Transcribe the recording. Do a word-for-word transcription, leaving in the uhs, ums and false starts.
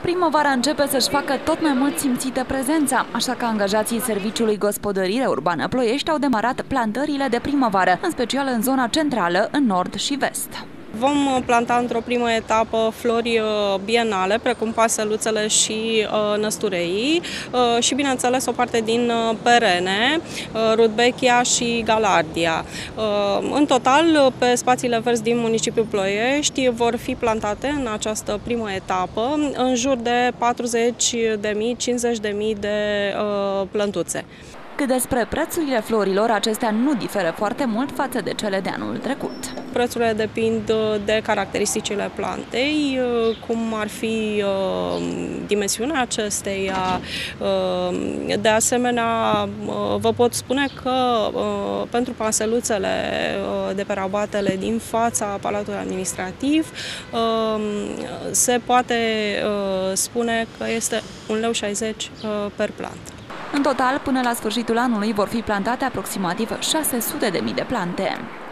Primăvara începe să-și facă tot mai mult simțită prezența, așa că angajații Serviciului Gospodărire Urbană Ploiești au demarat plantările de primăvară, în special în zona centrală, în nord și vest. Vom planta într-o primă etapă flori bienale, precum pasăluțele și năstureii și, bineînțeles, o parte din perene, rudbechia și galardia. În total, pe spațiile verzi din municipiul Ploiești vor fi plantate în această primă etapă în jur de patruzeci de mii - cincizeci de mii de plântuțe. Cât despre prețurile florilor, acestea nu diferă foarte mult față de cele de anul trecut. Prețurile depind de caracteristicile plantei, cum ar fi dimensiunea acesteia. De asemenea, vă pot spune că pentru pasăluțele de pe rabatele din fața Palatului Administrativ se poate spune că este un leu șaizeci per plantă. În total, până la sfârșitul anului vor fi plantate aproximativ șase sute de mii de plante.